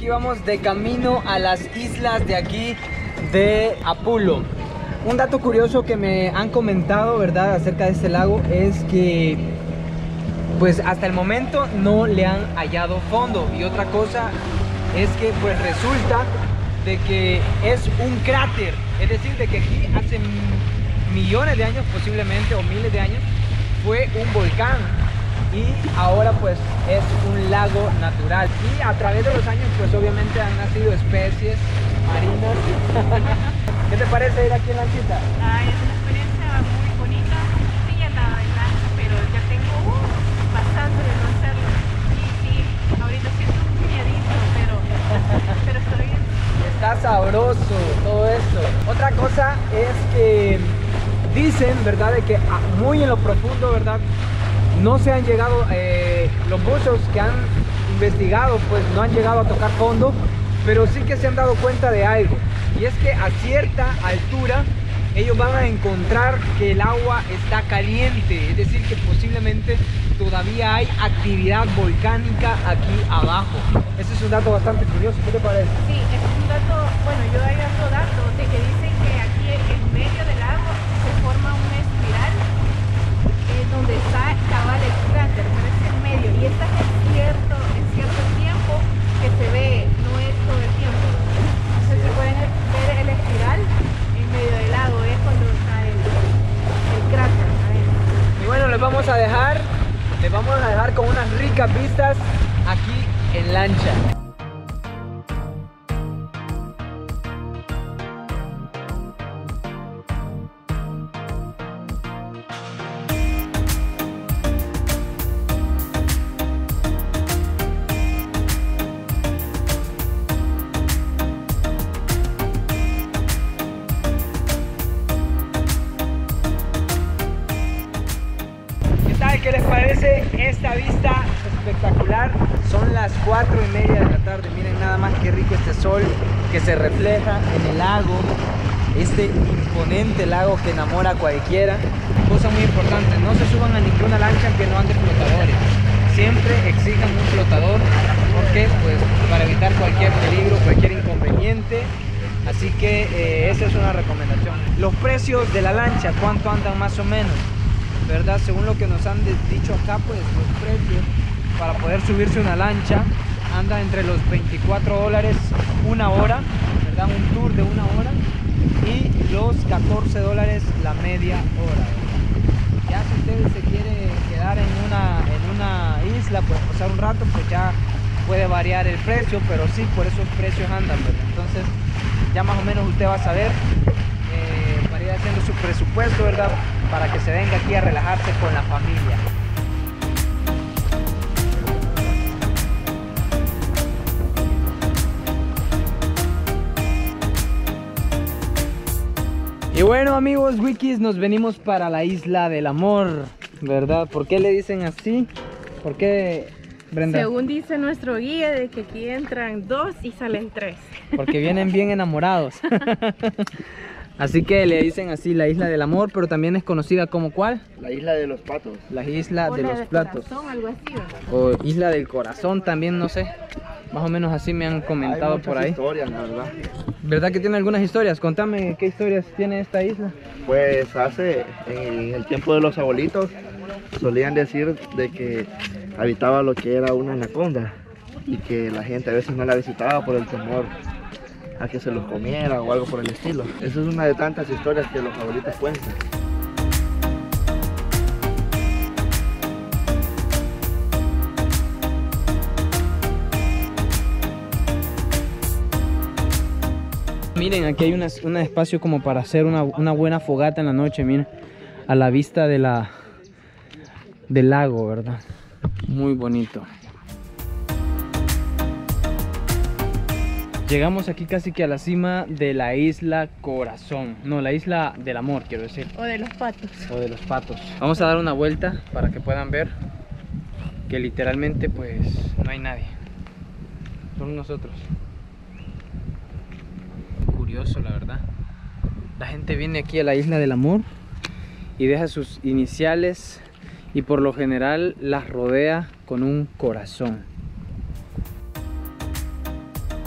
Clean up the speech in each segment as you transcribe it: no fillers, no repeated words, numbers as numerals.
Aquí vamos de camino a las islas de aquí de Apulo. Un dato curioso que me han comentado, ¿verdad?, acerca de este lago es que pues hasta el momento no le han hallado fondo. Y otra cosa es que pues resulta de que es un cráter, es decir, de que aquí hace millones de años posiblemente o miles de años fue un volcán y ahora pues es un lago natural. Y a través de los años pues obviamente han nacido especies marinas. ¿Qué te parece ir aquí en lanchita? Ay, es una experiencia muy bonita. Sí, he andado en lancha, pero ya tengo bastante de no hacerlo. Sí, ahorita siento un miedito, pero estoy bien. Está sabroso todo esto. Otra cosa es que dicen, ¿verdad?, de que muy en lo profundo, ¿verdad?, no se han llegado, los buzos que han investigado pues no han llegado a tocar fondo, pero sí que se han dado cuenta de algo, y es que a cierta altura ellos van a encontrar que el agua está caliente, es decir, que posiblemente todavía hay actividad volcánica aquí abajo. Ese es un dato bastante curioso, ¿qué te parece? Sí, es un dato, bueno, yo hay otro dato de que dicen que aquí en medio del lago se forma una espiral donde está cabal el cráter, pero es en medio, y esta es cierto tiempo que se ve, no es todo el tiempo. Entonces se pueden ver el espiral en medio del lago, es cuando está el cráter adentro. Y bueno, les vamos a dejar con unas ricas vistas aquí en lancha. ¿Qué les parece esta vista espectacular? Son las 4:30 de la tarde. Miren nada más qué rico este sol que se refleja en el lago, este imponente lago que enamora a cualquiera. Cosa muy importante, no se suban a ninguna lancha que no ande flotadores. Siempre exijan un flotador, porque pues para evitar cualquier peligro, cualquier inconveniente. Así que esa es una recomendación. Los precios de la lancha, ¿cuánto andan más o menos? ¿Verdad? Según lo que nos han dicho acá, pues los precios para poder subirse una lancha anda entre los $24 una hora, ¿verdad?, un tour de una hora, y los $14 la media hora. Ya si usted se quiere quedar en una isla, pues pasar un rato, pues ya puede variar el precio, pero sí, por esos precios andan, ¿verdad? Entonces ya más o menos usted va a saber para ir haciendo su presupuesto, ¿verdad?, para que se venga aquí a relajarse con la familia. Y bueno, amigos wikis, nos venimos para la isla del amor, ¿verdad? ¿Por qué le dicen así? ¿Por qué, Brenda? Según dice nuestro guía, de que aquí entran 2 y salen 3. Porque vienen bien enamorados. Así que le dicen así la isla del amor, pero también es conocida como ¿cuál? La isla de los patos. La isla de los platos. Corazón, algo así, ¿verdad? O isla del corazón también, no sé. Más o menos así me han comentado por ahí. Historias, la verdad. ¿Verdad que tiene algunas historias? Contame qué historias tiene esta isla. Pues en el tiempo de los abuelitos, solían decir de que habitaba lo que era una anaconda y que la gente a veces no la visitaba por el temor a que se los comiera o algo por el estilo. Esa es una de tantas historias que los abuelitos cuentan. Miren, aquí hay un espacio como para hacer una buena fogata en la noche, miren, a la vista del lago, ¿verdad? Muy bonito. Llegamos aquí casi que a la cima de la isla Corazón. No, la isla del amor, quiero decir. O de los patos. O de los patos. Vamos a dar una vuelta para que puedan ver que literalmente pues no hay nadie. Son nosotros. Curioso, la verdad. La gente viene aquí a la isla del amor y deja sus iniciales y por lo general las rodea con un corazón.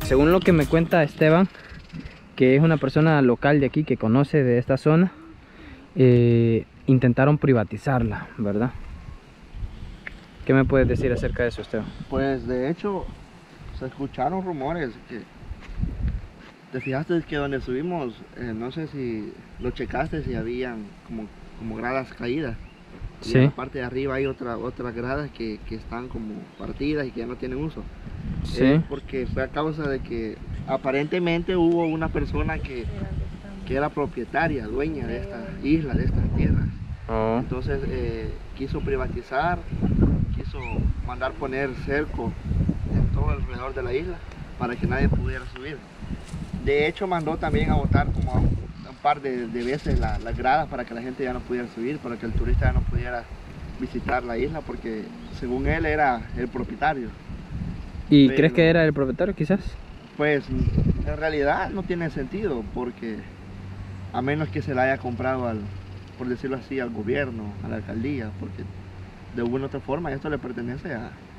Según lo que me cuenta Esteban, que es una persona local de aquí que conoce de esta zona, intentaron privatizarla, ¿verdad? ¿Qué me puedes decir acerca de eso, Esteban? Pues de hecho, se escucharon rumores que... ¿Te fijaste que donde subimos, no sé si lo checaste, si habían como gradas caídas? Y Sí. en la parte de arriba hay otras gradas que están como partidas y que ya no tienen uso. Sí. Porque fue a causa de que aparentemente hubo una persona que era propietaria, dueña de esta isla, de estas tierras. Oh. Entonces quiso privatizar, quiso mandar poner cerco en todo alrededor de la isla para que nadie pudiera subir. De hecho mandó también a botar como un par de veces las gradas para que la gente ya no pudiera subir, para que el turista ya no pudiera visitar la isla, porque según él era el propietario. ¿Y Pero- crees que era el propietario quizás? Pues en realidad no tiene sentido, porque a menos que se la haya comprado por decirlo así, al gobierno, a la alcaldía, porque de una u otra forma esto le pertenece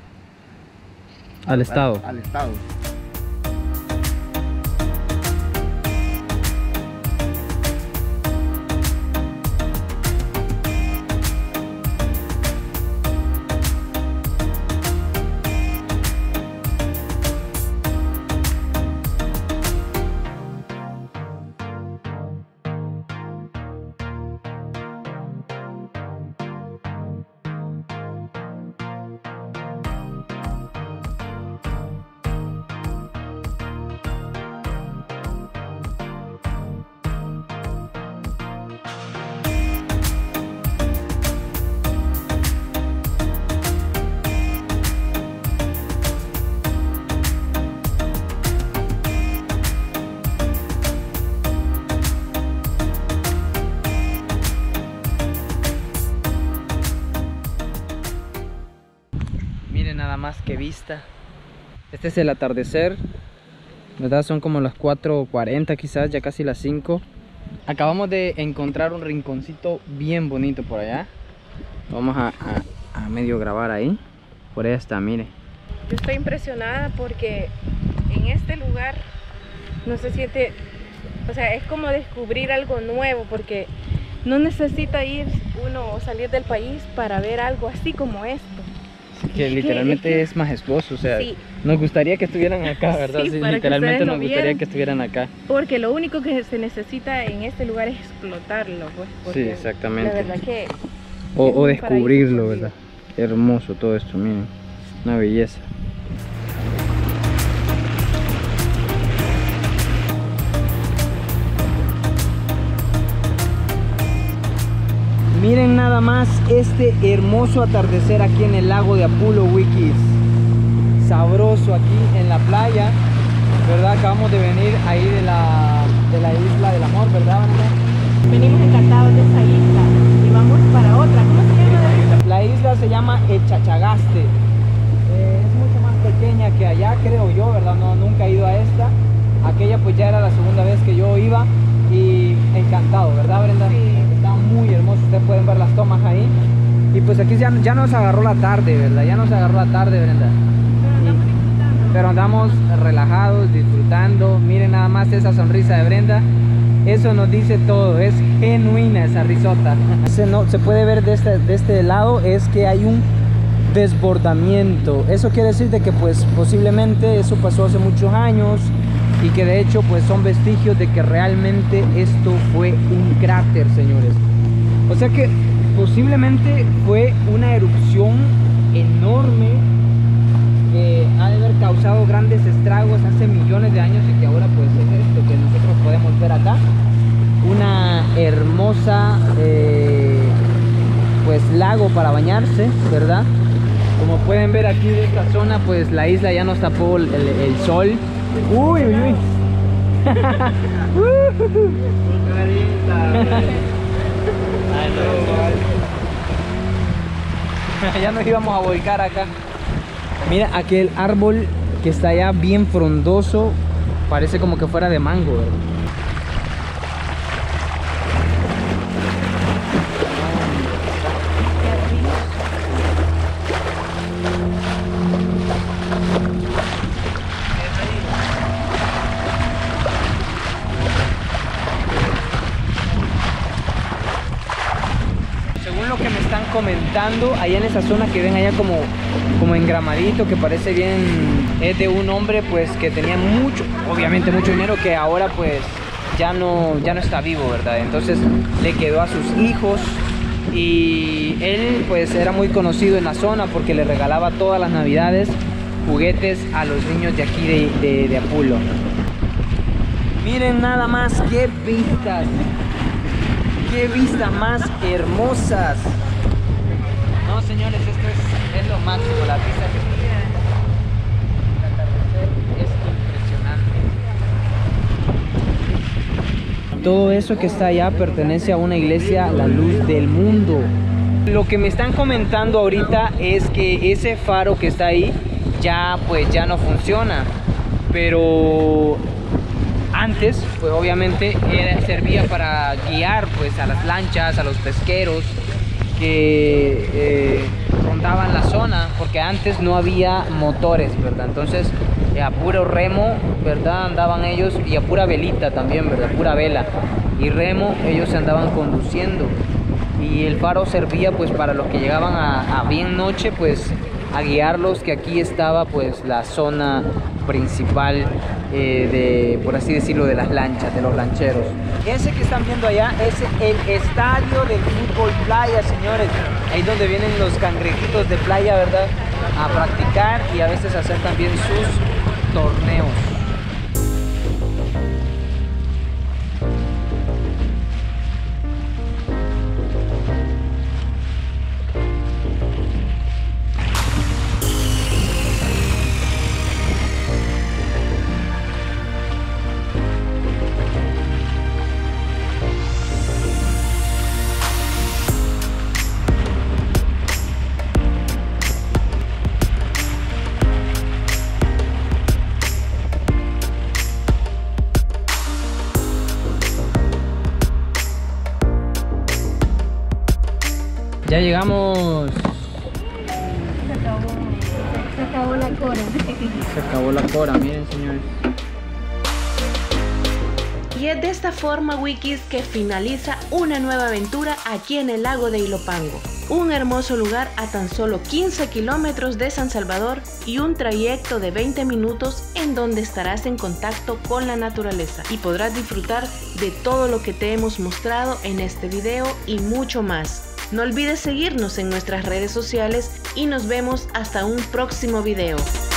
Al Estado. al Estado. Miren nada más que vista. Este es el atardecer, ¿verdad? Son como las 4:40 quizás, ya casi las 5. Acabamos de encontrar un rinconcito bien bonito por allá. Vamos a medio grabar ahí. Por ahí está, mire. Yo estoy impresionada porque en este lugar no se siente, o sea, es como descubrir algo nuevo, porque no necesita ir uno o salir del país para ver algo así como esto. Que literalmente es majestuoso, o sea, Sí. nos gustaría que estuvieran acá, ¿verdad? Sí, Sí, para que literalmente ustedes lo nos gustaría vieran. que estuvieran acá. Porque lo único que se necesita en este lugar es explotarlo, pues. Porque Sí, exactamente. La verdad que O es un descubrirlo, paraíso ¿verdad? Hermoso todo esto, miren. Una belleza. Miren nada más este hermoso atardecer aquí en el lago de Apulo Wikis. Sabroso aquí en la playa, ¿verdad? Acabamos de venir ahí de la isla del amor, ¿verdad, Vanessa? venimos encantados de esa isla y vamos para otra. ¿Cómo se llama, David? La isla se llama Echachagaste. Es mucho más pequeña que allá, creo yo, ¿verdad? No, nunca he ido a esta. Aquella pues ya era la segunda vez que yo iba y encantado, ¿verdad, Brenda? Sí. Está muy hermoso, ustedes pueden ver las tomas ahí. Y pues aquí ya nos agarró la tarde, ¿verdad? Ya nos agarró la tarde, Brenda. Pero andamos disfrutando. Pero andamos relajados, disfrutando. Miren nada más esa sonrisa de Brenda. Eso nos dice todo, es genuina esa risota. Se puede ver de este lado, es que hay un desbordamiento. Eso quiere decir de que pues posiblemente eso pasó hace muchos años y que de hecho pues son vestigios de que realmente esto fue un cráter, señores. O sea que posiblemente fue una erupción enorme que ha de haber causado grandes estragos hace millones de años y que ahora pues es esto que nosotros podemos ver acá. Una hermosa pues lago para bañarse, ¿verdad? Como pueden ver aquí de esta zona pues la isla ya nos tapó el sol. Uy, uy, uy. Ya nos íbamos a volcar acá. Mira aquel árbol que está allá bien frondoso, parece como que fuera de mango, ¿verdad? comentando, allá en esa zona que ven allá como engramadito, que parece bien, es de un hombre pues que tenía mucho, obviamente mucho dinero, que ahora pues ya no está vivo, ¿verdad? Entonces le quedó a sus hijos y él pues era muy conocido en la zona porque le regalaba todas las navidades juguetes a los niños de aquí de Apulo. Miren nada más qué vistas más hermosas. No, señores, esto es lo máximo, la vista que tiene el atardecer es impresionante. Todo eso que está allá pertenece a una iglesia, la Luz del Mundo. Lo que me están comentando ahorita es que ese faro que está ahí ya no funciona, pero antes pues obviamente servía para guiar pues a las lanchas, a los pesqueros que rondaban la zona, porque antes no había motores, ¿verdad? Entonces a puro remo, ¿verdad? Andaban ellos, y a pura velita también, ¿verdad? Pura vela y remo, ellos se andaban conduciendo, y el faro servía pues para los que llegaban a bien noche, pues a guiarlos, que aquí estaba pues la zona principal por así decirlo, de las lanchas, de los lancheros. Ese que están viendo allá es el estadio del fútbol playa, señores. Ahí donde vienen los cangrejitos de playa, ¿verdad? A practicar y a veces hacer también sus torneos. Ya llegamos. Se acabó la cora. Se acabó la cora, miren, señores. Y es de esta forma, Wikis, que finaliza una nueva aventura aquí en el lago de Ilopango. Un hermoso lugar a tan solo 15 kilómetros de San Salvador y un trayecto de 20 minutos en donde estarás en contacto con la naturaleza y podrás disfrutar de todo lo que te hemos mostrado en este video y mucho más. No olvides seguirnos en nuestras redes sociales y nos vemos hasta un próximo video.